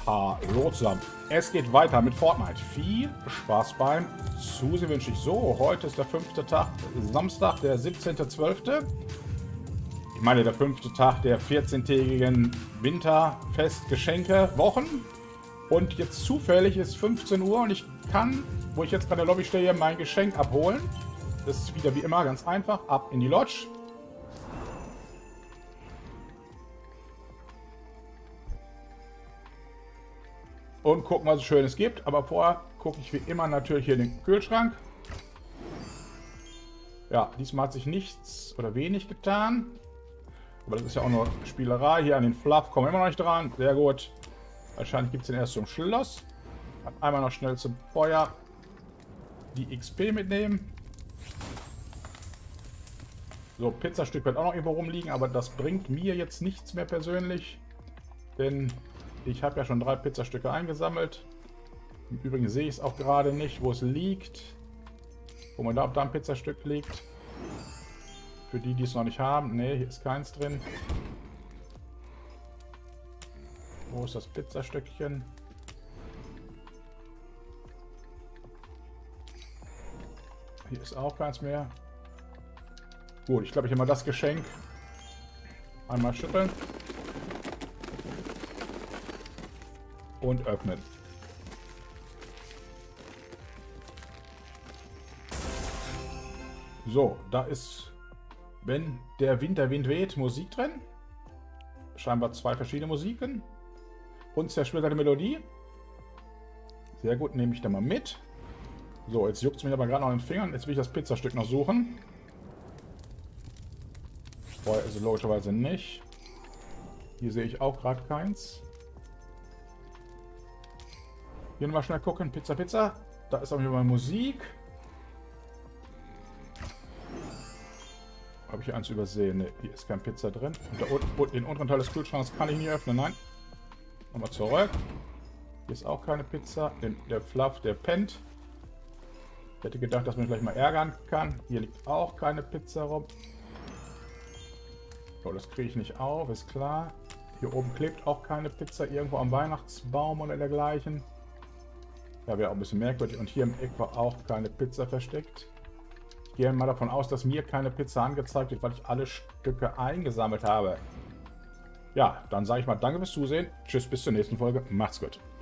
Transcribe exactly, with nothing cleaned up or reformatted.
Hallo zusammen. Es geht weiter mit Fortnite. Viel Spaß beim Zusehen wünsche ich. So, heute ist der fünfte Tag, Samstag, der siebzehnte zwölfte Ich meine, der fünfte Tag der vierzehntägigen Winterfestgeschenke-Wochen. Und jetzt zufällig ist fünfzehn Uhr und ich kann, wo ich jetzt gerade in der Lobby stehe, mein Geschenk abholen. Das ist wieder wie immer ganz einfach. Ab in die Lodge. Und gucken, was es Schönes gibt. Aber vorher gucke ich wie immer natürlich hier in den Kühlschrank. Ja, diesmal hat sich nichts oder wenig getan. Aber das ist ja auch nur Spielerei. Hier an den Fluff kommen wir immer noch nicht dran. Sehr gut. Wahrscheinlich gibt es den erst zum Schluss. Einmal noch schnell zum Feuer die X P mitnehmen. So, Pizzastück wird auch noch irgendwo rumliegen. Aber das bringt mir jetzt nichts mehr persönlich. Denn ich habe ja schon drei Pizzastücke eingesammelt. Im Übrigen sehe ich es auch gerade nicht, wo es liegt. Wo man da, ob da ein Pizzastück liegt. Für die, die es noch nicht haben. Ne, hier ist keins drin. Wo ist das Pizzastückchen? Hier ist auch keins mehr. Gut, ich glaube, ich nehme mal das Geschenk. Einmal schütteln. Und öffnen. So, da ist, wenn der Winterwind weht, Musik drin. Scheinbar zwei verschiedene Musiken. Und zersplitterte Melodie. Sehr gut, nehme ich da mal mit. So, jetzt juckt es mir aber gerade noch in den Fingern. Jetzt will ich das Pizzastück noch suchen. Vorher ist es logischerweise nicht. Hier sehe ich auch gerade keins. Hier nochmal schnell gucken. Pizza, Pizza. Da ist auch wieder mal Musik. Habe ich hier eins übersehen? Ne, hier ist kein Pizza drin. Und da unten, den unteren Teil des Kühlschranks kann ich nie öffnen. Nein. Nochmal zurück. Hier ist auch keine Pizza. Den, der Fluff, der pennt. Ich hätte gedacht, dass man gleich mal ärgern kann. Hier liegt auch keine Pizza rum. So, das kriege ich nicht auf, ist klar. Hier oben klebt auch keine Pizza irgendwo am Weihnachtsbaum oder dergleichen. Ja, wäre auch ein bisschen merkwürdig. Und hier im Eck war auch keine Pizza versteckt. Ich gehe mal davon aus, dass mir keine Pizza angezeigt wird, weil ich alle Stücke eingesammelt habe. Ja, dann sage ich mal danke fürs Zusehen. Tschüss, bis zur nächsten Folge. Macht's gut.